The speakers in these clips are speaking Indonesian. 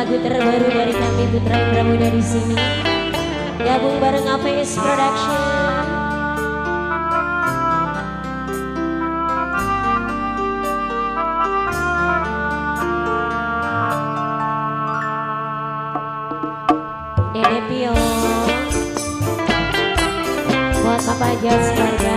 lagu terbaru dari kami Putra Indra Muda di sini. Gabung bareng APS Production. Dede Pio buat Papa Jas keluarga.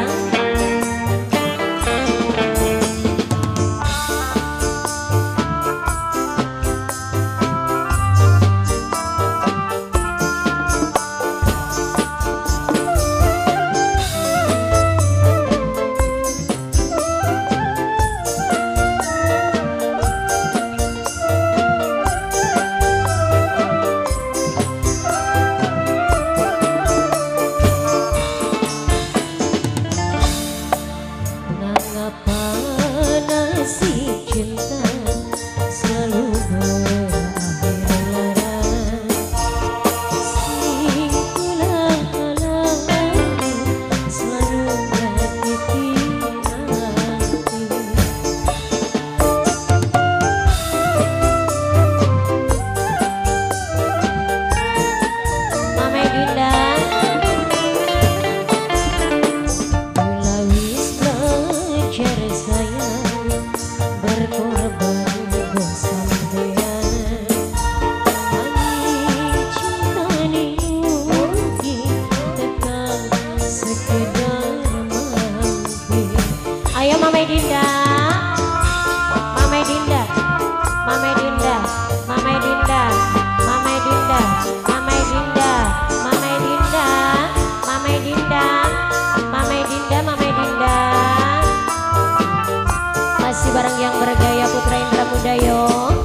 Bareng yang bergaya Putra Indra Muda yo.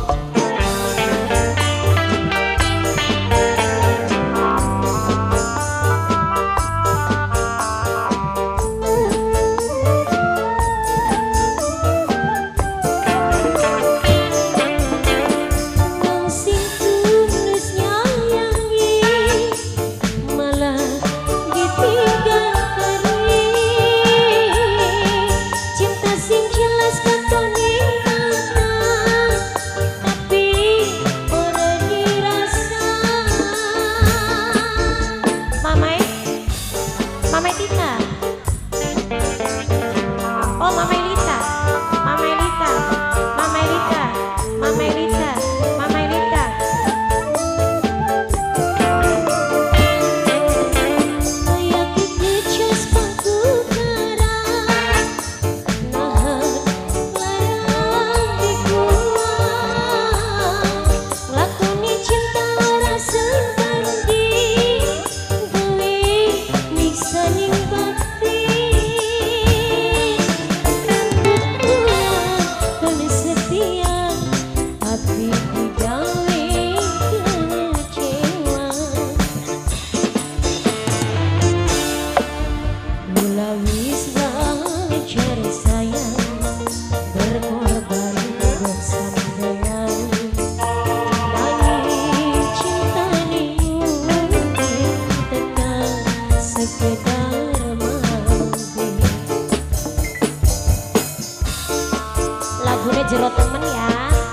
Lagunya jero temen ya.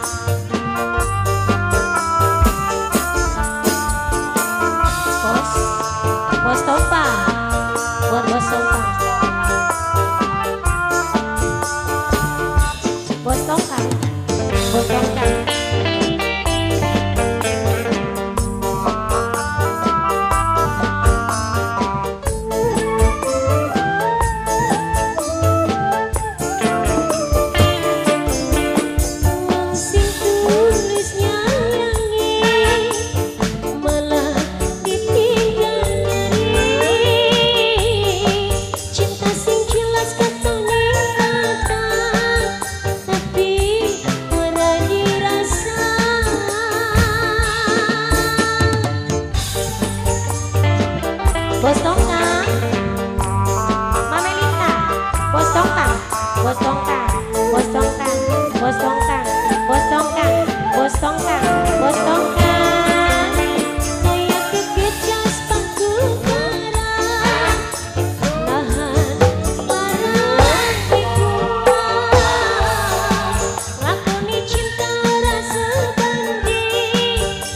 Bos Tompa, buat Bos Tompa. Bos Tompa, Bos Tompa. Bos Tongkang, Mamelita, Bos Tongkang, Bos Tongkang, Bos Tongkang, Bos Tongkang, Bos Tongkang, Bos Tongkang, Bos Tongkang. Kayak kekecas pangku barang, nahan parah dikuat, lakoni cinta rasa banding.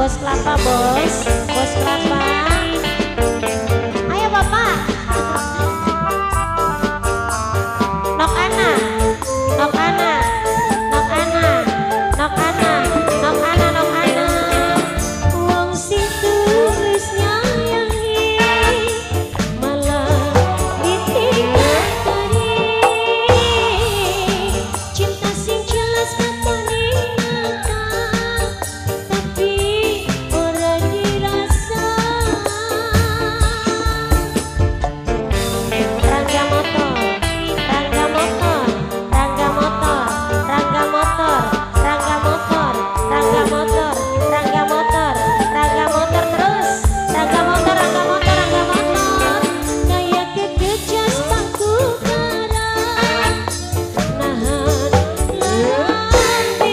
bos kelapa bos kelapa. Ayo bapak. Nok ana, nok ana, nok ana, nok ana, nok ana, nok ana. Wong sing tulus nyayangi malah ditinggali. Cinta sing jelas katone nyata, tapi ora dirasa. Rangga motor, rangga motor, rangga motor, rangga motor, rangga motor, rangga motor, rangga motor, rangga motor terus, rangga motor, rangga motor, rangga motor. Kayak kekejas paku karat, nahan lambe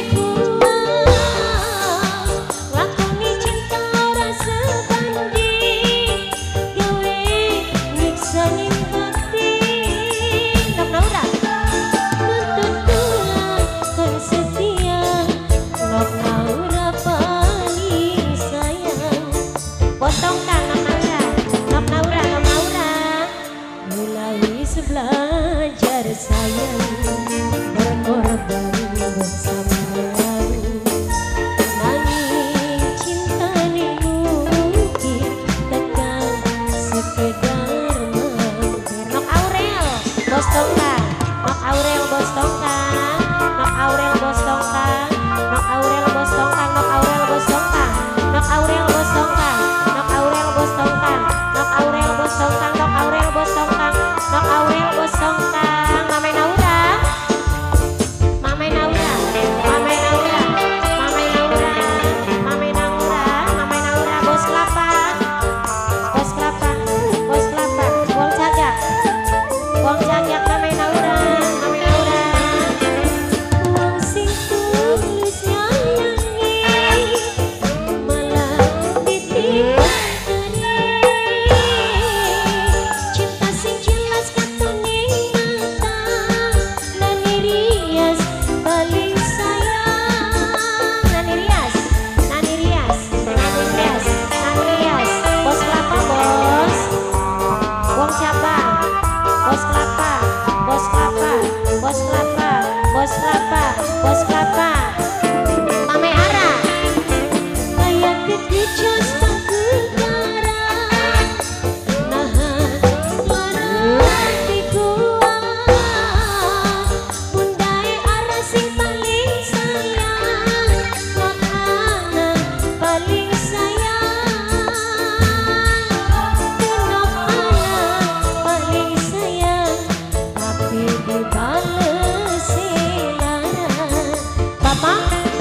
kuat, lakoni cinta ora sebanding, gawe nyiksa ning hati. Nok Naura nuntut tulang kon setia, Nok Naura paling sayang. Potong kan Nok Naura, Nok Naura, Nok Naura. Mulai belajar sayang, berkorban bersamamu. Nanging cinta ni mungkin tekan sekedar mampir. Nok Aurel, bos tongkang, Nok Aurel bos tongkang, Nok Aurel bos tongkang, Nok Aurel bos tongkang, Nok Aurel bos tongkang, Nok Aurel bos tongkang, Nok Aurel bos tongkang, Nok Aurel bos tongkang, Nok Aurel bos tongkang, Nok Aurel bos tongkang. Mame Naura, Mame Naura, Mame Naura, Mame Naura, Mame Naura, Mame Naura bos kelapa, bos kelapa, bos kelapa, wong cagak, wong cagak. Mame Naura, Mame Naura. Wong sing tulus nyayangi malah ditinggali. Cinta sing jelas katone nyata, Nani Rias paling sayang. Nani Rias, Nani Rias, Nani Rias, Nani Rias. Bos kelapa bos, wong siapa? Bos kelapa, bos kelapa, bos kelapa, bos kelapa, bos kelapa. Mame Ara, kayak kekejas paku karat, nahan larati kuat. Bundai Ara sing paling sayang, Nok Ana paling sayang. Nok Ana paling sayang, tapi dibales silaran. Bapak,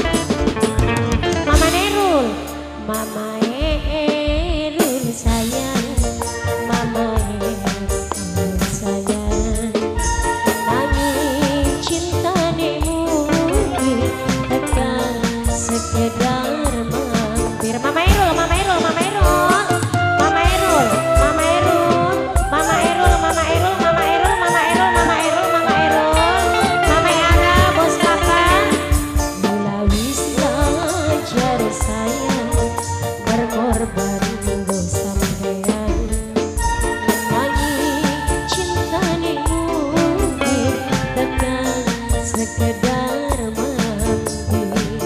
Mama Nerul, Mama Erul sayang, Mama Erul sayang. Nanging cinta ni mungkin tekan sekedar mampir. Mama Erul, Mama Erul, Mama Erul, Mama Erul, Mama Erul, Mama Erul, Mama Erul, Mama Erul, Mama Erul, Mama Erul, Mama Erul. Mama Ara bos kelapa. Mulai belajar sayang, berkorban bersampean. Nanging cinta ni mungkin tekan sekedar mampir.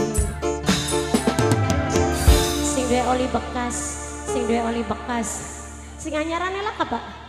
Sing duwe oli bekas, sing duwe oli bekas, sing anyaran elak apa?